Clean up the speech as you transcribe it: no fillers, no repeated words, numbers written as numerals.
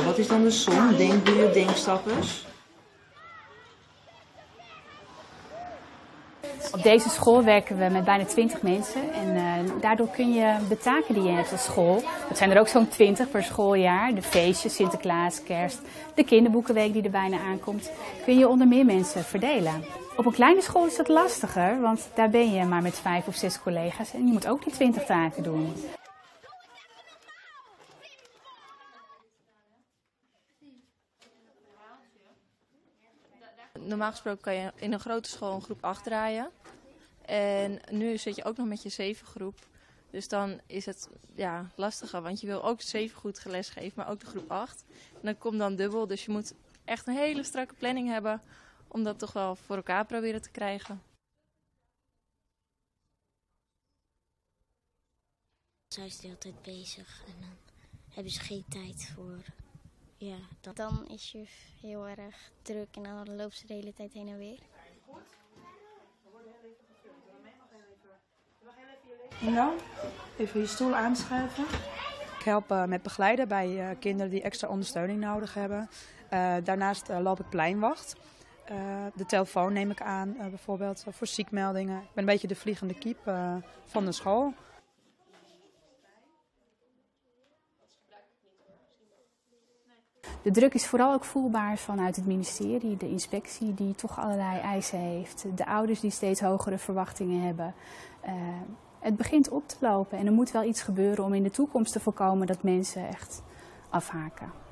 Nou, wat is dan de som? Denkbuur, denkstappers? Op deze school werken we met bijna 20 mensen en daardoor kun je de taken die je hebt als school, dat zijn er ook zo'n 20 per schooljaar, de feestjes, Sinterklaas, Kerst, de kinderboekenweek die er bijna aankomt, kun je onder meer mensen verdelen. Op een kleine school is dat lastiger, want daar ben je maar met 5 of 6 collega's en je moet ook die 20 taken doen. Normaal gesproken kan je in een grote school een groep 8 draaien. En nu zit je ook nog met je 7 groep. Dus dan is het lastiger, want je wil ook 7 goed les geven, maar ook de groep 8. En dat komt dan dubbel, dus je moet echt een hele strakke planning hebben om dat toch wel voor elkaar proberen te krijgen. Zij is de hele tijd bezig en dan hebben ze geen tijd voor. Ja, dan is je heel erg druk en dan loopt ze de hele tijd heen en weer. Nou, even je stoel aanschuiven. Ik help met begeleiden bij kinderen die extra ondersteuning nodig hebben. Daarnaast loop ik pleinwacht. De telefoon neem ik aan, bijvoorbeeld voor ziekmeldingen. Ik ben een beetje de vliegende kiep van de school. De druk is vooral ook voelbaar vanuit het ministerie, de inspectie die toch allerlei eisen heeft, de ouders die steeds hogere verwachtingen hebben. Het begint op te lopen en er moet wel iets gebeuren om in de toekomst te voorkomen dat mensen echt afhaken.